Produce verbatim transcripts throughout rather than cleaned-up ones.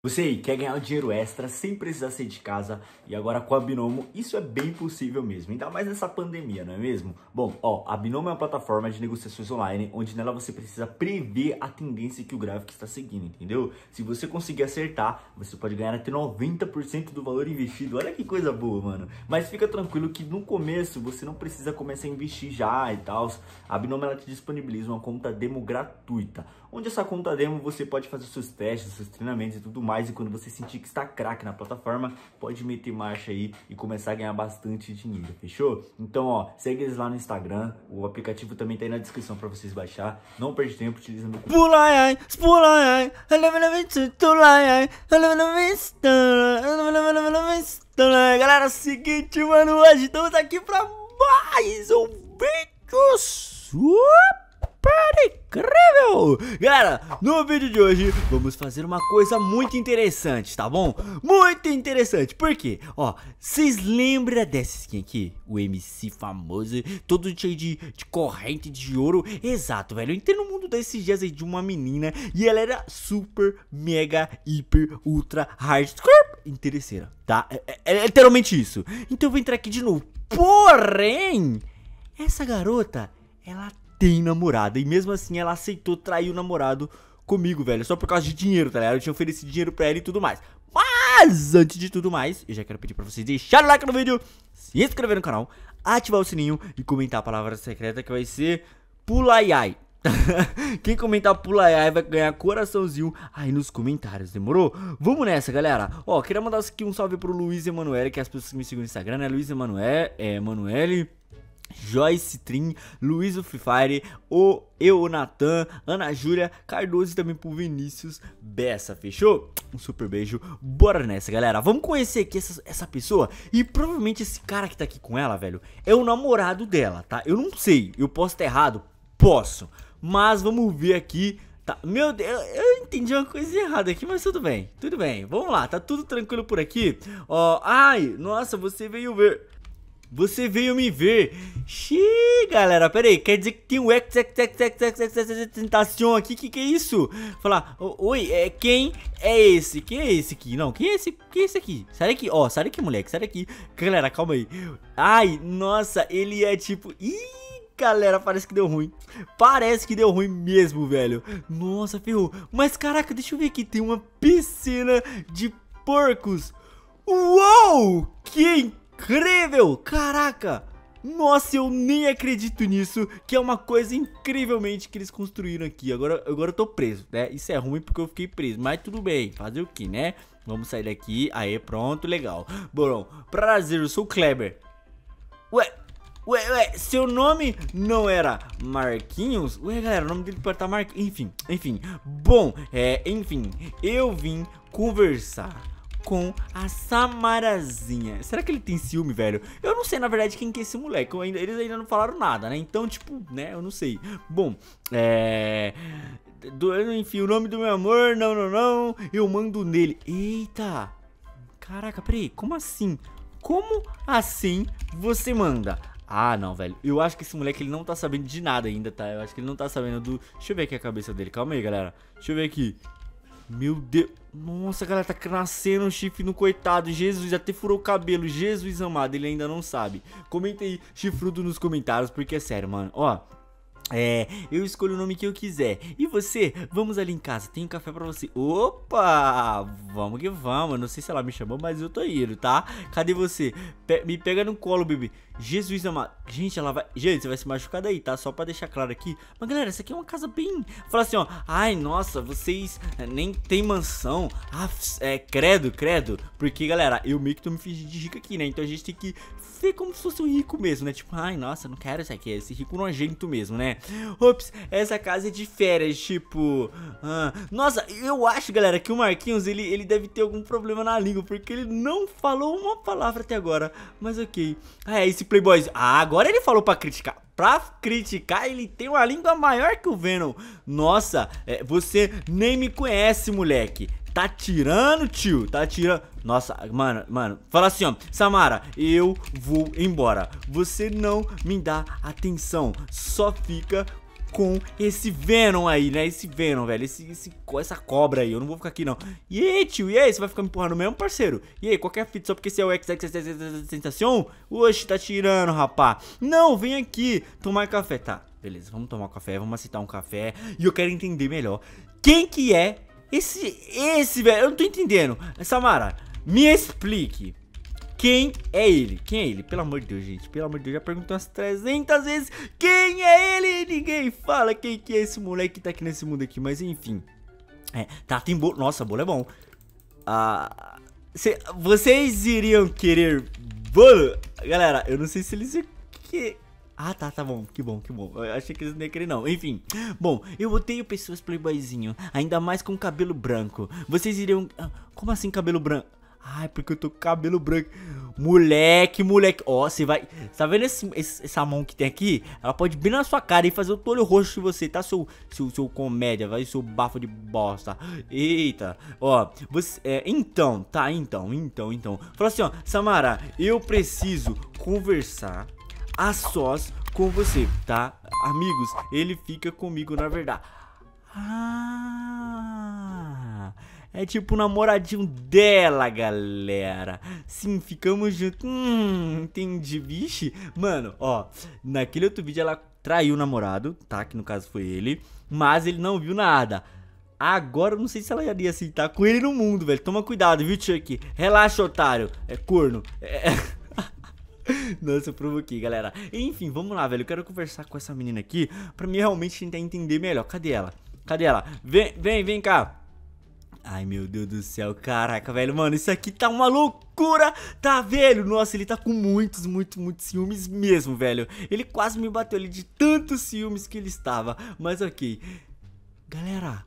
Você aí quer ganhar um dinheiro extra sem precisar sair de casa e agora com a Binomo isso é bem possível mesmo, ainda mais nessa pandemia, não é mesmo? Bom, ó, a Binomo é uma plataforma de negociações online onde nela você precisa prever a tendência que o gráfico está seguindo, entendeu? Se você conseguir acertar, você pode ganhar até noventa por cento do valor investido, olha que coisa boa, mano. Mas fica tranquilo que no começo você não precisa começar a investir já e tal. A Binomo ela te disponibiliza uma conta demo gratuita, onde essa conta demo você pode fazer seus testes, seus treinamentos e tudo mais. E quando você sentir que está craque na plataforma, pode meter marcha aí e começar a ganhar bastante dinheiro, fechou? Então, ó, segue eles lá no Instagram, o aplicativo também tá aí na descrição pra vocês baixar. Não perde tempo utilizando o Pulai, pulai, galera, é o seguinte, mano, hoje estamos aqui pra mais um vídeo super incrível. Galera, no vídeo de hoje vamos fazer uma coisa muito interessante, tá bom? Muito interessante, por quê? Ó, vocês lembram dessa skin aqui? O M C famoso, todo cheio de, de corrente de ouro. Exato, velho, eu entrei no mundo desses dias aí de uma menina e ela era super, mega, hiper, ultra, hardcore interesseira, tá? É, é, é literalmente isso. Então eu vou entrar aqui de novo. Porém, essa garota, ela tem namorada, e mesmo assim ela aceitou trair o namorado comigo, velho, só por causa de dinheiro, tá ligado? Eu tinha oferecido dinheiro pra ela e tudo mais. Mas, antes de tudo mais, eu já quero pedir pra vocês deixarem o like no vídeo, se inscrever no canal, ativar o sininho e comentar a palavra secreta que vai ser Pulaiai. Quem comentar Pulaiai vai ganhar coraçãozinho aí nos comentários, demorou? Vamos nessa, galera. Ó, queria mandar aqui um salve pro Luiz Emanuele, que é as pessoas que me seguem no Instagram, né? Luiz Emanuele, é, Emanuele, Joyce Trim, Luiz o Free Fire, o eu, o Natan, Ana Júlia Cardoso e também pro Vinícius Bessa, fechou? Um super beijo, bora nessa, galera. Vamos conhecer aqui essa, essa pessoa. E provavelmente esse cara que tá aqui com ela, velho, é o namorado dela, tá? Eu não sei, eu posso estar errado? Posso. Mas vamos ver aqui. Tá, meu Deus, eu entendi uma coisa errada aqui, mas tudo bem, tudo bem. Vamos lá, tá tudo tranquilo por aqui. Ó, ai, nossa, você veio ver... Você veio me ver. Xiii, galera, pera aí, quer dizer que tem um tentação aqui, que que é isso? Falar, oi, é, quem é esse? Quem é esse aqui? Não, quem é esse? Quem é esse aqui? Sai daqui, ó, sai daqui, moleque, sai daqui. Galera, calma aí. Ai, nossa, ele é tipo... Ih, galera, parece que deu ruim. Parece que deu ruim mesmo, velho. Nossa, ferrou. Mas caraca, deixa eu ver aqui, tem uma piscina de porcos. Uou, que incrível! Caraca! Nossa, eu nem acredito nisso, que é uma coisa incrivelmente que eles construíram aqui. Agora, agora eu tô preso, né? Isso é ruim porque eu fiquei preso, mas tudo bem, fazer o que, né? Vamos sair daqui, aí pronto, legal. Bom, prazer, eu sou o Kleber. Ué, ué, ué, seu nome não era Marquinhos? Ué, galera, o nome dele pode estar Marquinhos, enfim, enfim. Bom, é, enfim, eu vim conversar com a Samarazinha. Será que ele tem ciúme, velho? Eu não sei, na verdade, quem que é esse moleque. Eu ainda, eles ainda não falaram nada, né? Então, tipo, né? Eu não sei. Bom, é... Do, enfim, o nome do meu amor, não, não, não. Eu mando nele. Eita! Caraca, peraí, como assim? Como assim você manda? Ah, não, velho. Eu acho que esse moleque, ele não tá sabendo de nada ainda, tá? Eu acho que ele não tá sabendo do... Deixa eu ver aqui a cabeça dele. Calma aí, galera. Deixa eu ver aqui. Meu Deus, nossa, galera, tá nascendo um chifre no coitado. Jesus, até furou o cabelo. Jesus amado, ele ainda não sabe. Comenta aí, chifrudo, nos comentários, porque é sério, mano. Ó, é, eu escolho o nome que eu quiser. E você, vamos ali em casa, tem um café pra você. Opa, vamos que vamos. Eu não sei se ela me chamou, mas eu tô indo, tá? Cadê você? Pe me pega no colo, bebê. Jesus amado. Gente, ela vai... Gente, você vai se machucar daí, tá? Só pra deixar claro aqui. Mas, galera, essa aqui é uma casa bem... Fala assim, ó. Ai, nossa, vocês nem tem mansão. Ah, é, credo, credo. Porque, galera, eu meio que tô me fingindo de rico aqui, né? Então a gente tem que ver como se fosse um rico mesmo, né? Tipo, ai, nossa, não quero isso aqui. Esse rico nojento mesmo, né? Ops, essa casa é de férias, tipo... Ah, nossa, eu acho, galera, que o Marquinhos, ele, ele deve ter algum problema na língua. Porque ele não falou uma palavra até agora. Mas ok. Ah, é esse Playboys. Ah, agora ele falou pra criticar. Pra criticar, ele tem uma língua maior que o Venom. Nossa, é, você nem me conhece, moleque. Tá tirando, tio. Tá tirando. Nossa, mano, mano. Fala assim, ó. Samara, eu vou embora. Você não me dá atenção. Só fica com esse Venom aí, né? Esse Venom, velho. Esse, esse, essa cobra aí. Eu não vou ficar aqui, não. E aí, tio? E aí? Você vai ficar me empurrando mesmo, parceiro? E aí? Qualquer fita só porque você é o X X Sensação? Oxe, tá tirando, rapá. Não, vem aqui tomar café. Tá, beleza. Vamos tomar um café. Vamos aceitar um café. E eu quero entender melhor. Quem que é esse, esse, velho? Eu não tô entendendo. Samara, me explique. Quem é ele? Quem é ele? Pelo amor de Deus, gente. Pelo amor de Deus, já perguntou umas trezentas vezes. Quem é ele? Ninguém fala quem que é esse moleque que tá aqui nesse mundo aqui. Mas enfim. É, tá, tem bolo. Nossa, bolo é bom. Ah, cê, vocês iriam querer bolo? Galera, eu não sei se eles iam querer. Ah, tá, tá bom, que bom, que bom. Eu achei que eles não iam querer, não. Enfim, bom, eu odeio pessoas playboyzinho, ainda mais com cabelo branco. Vocês iriam... Como assim cabelo branco? Ai, porque eu tô com cabelo branco. Moleque, moleque. Ó, você vai... Tá vendo esse, esse, essa mão que tem aqui? Ela pode ir bem na sua cara e fazer o olho roxo de você, tá? Seu, seu, seu comédia, vai, seu bafo de bosta. Eita. Ó, você... É, então, tá, então, então, então. Fala assim, ó. Samara, eu preciso conversar a sós com você, tá? Amigos, ele fica comigo, na verdade. Ah... É tipo o namoradinho dela, galera. Sim, ficamos juntos. Hum, entendi, vixe. Mano, ó, naquele outro vídeo ela traiu o namorado, tá? Que no caso foi ele. Mas ele não viu nada. Agora eu não sei se ela iria aceitar com ele no mundo, velho. Toma cuidado, viu, Chuck? Relaxa, otário. É corno. É... Nossa, eu provoquei, galera. Enfim, vamos lá, velho. Eu quero conversar com essa menina aqui pra mim realmente tentar entender melhor. Cadê ela? Cadê ela? Vem, vem, vem cá. Ai, meu Deus do céu, caraca, velho, mano, isso aqui tá uma loucura, tá, velho? Nossa, ele tá com muitos, muitos, muitos ciúmes mesmo, velho. Ele quase me bateu ali de tantos ciúmes que ele estava, mas ok. Galera.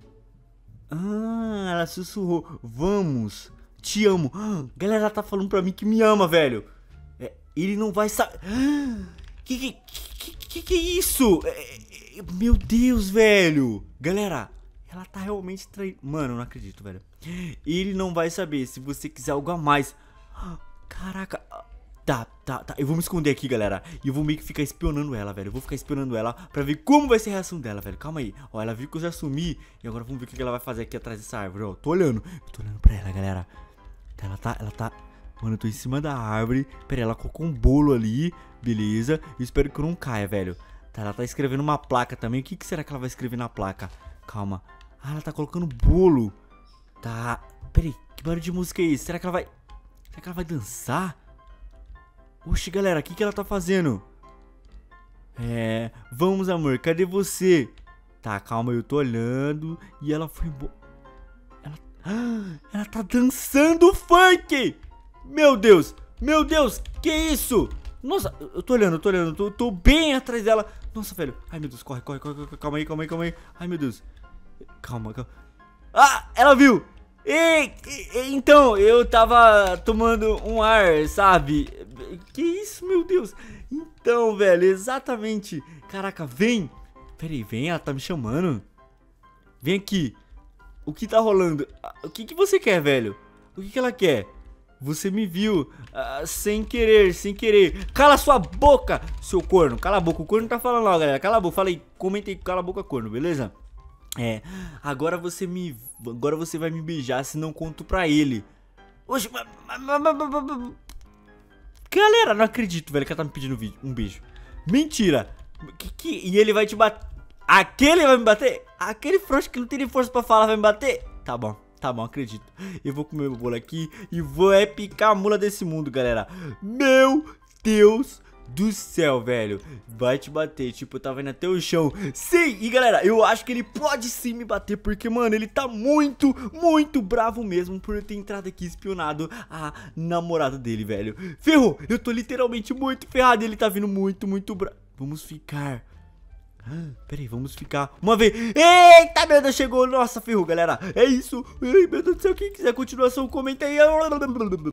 Ah, ela sussurrou, vamos, te amo. Galera, ela tá falando pra mim que me ama, velho. É, ele não vai saber. Que que, que que que é isso? É, é, meu Deus, velho. Galera. Ela tá realmente traindo. Mano, eu não acredito, velho. Ele não vai saber se você quiser algo a mais. Caraca. Tá, tá, tá. Eu vou me esconder aqui, galera. E eu vou meio que ficar espionando ela, velho. Eu vou ficar espionando ela pra ver como vai ser a reação dela, velho. Calma aí. Ó, ela viu que eu já sumi. E agora vamos ver o que ela vai fazer aqui atrás dessa árvore. Ó, tô olhando. Eu tô olhando pra ela, galera. Ela tá, ela tá... Mano, eu tô em cima da árvore. Pera aí, ela colocou um bolo ali. Beleza. Eu espero que eu não caia, velho. Tá, ela tá escrevendo uma placa também. O que, que será que ela vai escrever na placa? Calma. Ah, ela tá colocando bolo. Tá. Peraí, que barulho de música é esse? Será que ela vai... Será que ela vai dançar? Oxi, galera, o que que ela tá fazendo? É... Vamos, amor, cadê você? Tá, calma, eu tô olhando. E ela foi embora. Ela... Ah, ela tá dançando funk! Meu Deus! Meu Deus! Que isso? Nossa, eu tô olhando, eu tô olhando. Eu tô, tô bem atrás dela. Nossa, velho. Ai, meu Deus, corre, corre, corre, corre. Calma aí, calma aí, calma aí. Ai, meu Deus. Calma, calma. Ah, ela viu. E, e, então, eu tava tomando um ar, sabe? Que isso, meu Deus. Então, velho, exatamente. Caraca, vem. Pera aí, vem, ela tá me chamando. Vem aqui. O que tá rolando? O que que você quer, velho? O que que ela quer? Você me viu uh, sem querer, sem querer. Cala sua boca, seu corno. Cala a boca, o corno tá falando lá, galera. Cala a boca, fala aí, comenta aí, cala a boca, corno, beleza? É, agora você me... Agora você vai me beijar se não conto pra ele. Oxe, galera, não acredito, velho, que ela tá me pedindo um beijo. Mentira. Que, que... E ele vai te bater. Aquele vai me bater? Aquele frouxo que não tem nem força pra falar vai me bater? Tá bom, tá bom, acredito. Eu vou comer meu bolo aqui e vou é picar a mula desse mundo, galera. Meu Deus do céu, velho. Vai te bater, tipo, eu tava indo até o chão. Sim, e galera, eu acho que ele pode sim me bater, porque, mano, ele tá muito, muito bravo mesmo por eu ter entrado aqui e espionado a namorada dele, velho. Ferrou, eu tô literalmente muito ferrado e ele tá vindo muito, muito bravo. Vamos ficar... Pera aí, vamos ficar uma vez. Eita, meu Deus, chegou. Nossa, ferrou, galera. É isso. Ai, meu Deus do céu, quem quiser continuação, comenta aí.